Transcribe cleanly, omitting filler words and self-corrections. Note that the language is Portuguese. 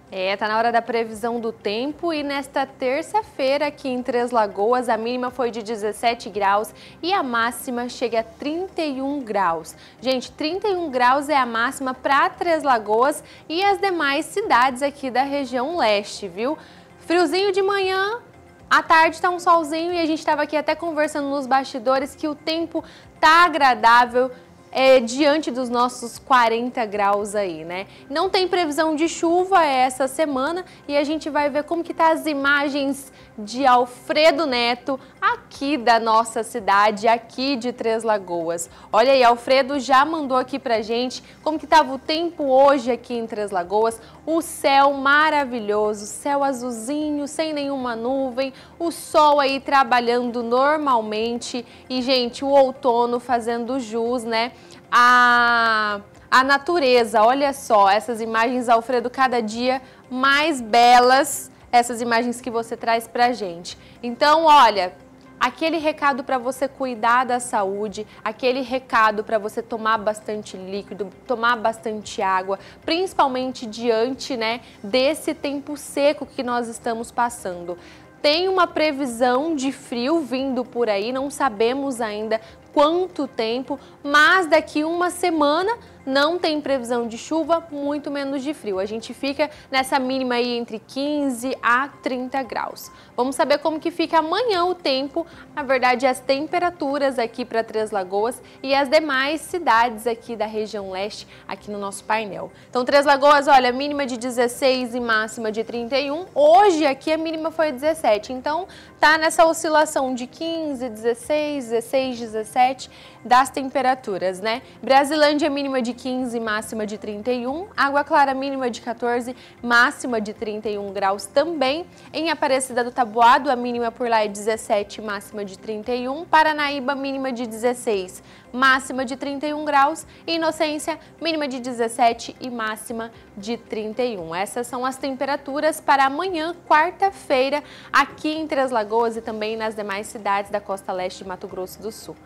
Tá na hora da previsão do tempo e nesta terça-feira aqui em Três Lagoas a mínima foi de 17 graus e a máxima chega a 31 graus. Gente, 31 graus é a máxima para Três Lagoas e as demais cidades aqui da região leste, viu? Friozinho de manhã, à tarde tá um solzinho e a gente estava aqui até conversando nos bastidores que o tempo tá agradável. Diante dos nossos 40 graus aí, né? Não tem previsão de chuva essa semana e a gente vai ver como que tá as imagens de Alfredo Neto aqui da nossa cidade, aqui de Três Lagoas. Olha aí, Alfredo já mandou aqui pra gente como que tava o tempo hoje aqui em Três Lagoas. O céu maravilhoso, céu azulzinho, sem nenhuma nuvem, o sol aí trabalhando normalmente e, gente, o outono fazendo jus, né? A natureza, olha só, essas imagens, Alfredo, cada dia mais belas, essas imagens que você traz pra gente. Então, olha, aquele recado para você cuidar da saúde, aquele recado para você tomar bastante líquido, tomar bastante água, principalmente diante, né, desse tempo seco que nós estamos passando. Tem uma previsão de frio vindo por aí, não sabemos ainda quanto tempo, mas daqui uma semana não tem previsão de chuva, muito menos de frio. A gente fica nessa mínima aí entre 15 a 30 graus. Vamos saber como que fica amanhã o tempo, na verdade as temperaturas aqui para Três Lagoas e as demais cidades aqui da região leste, aqui no nosso painel. Então Três Lagoas, olha, mínima de 16 e máxima de 31. Hoje aqui a mínima foi 17, então tá nessa oscilação de 15, 16, 16, 17 das temperaturas, né? Brasilândia mínima de 15, máxima de 31. Água Clara mínima de 14, máxima de 31 graus também. Em Aparecida do Taboado, a mínima por lá é 17, máxima de 31. Paranaíba, mínima de 16, máxima de 31 graus. E Inocência, mínima de 17 e máxima de 31. Essas são as temperaturas para amanhã, quarta-feira, aqui em Três Lagoas e também nas demais cidades da costa leste de Mato Grosso do Sul.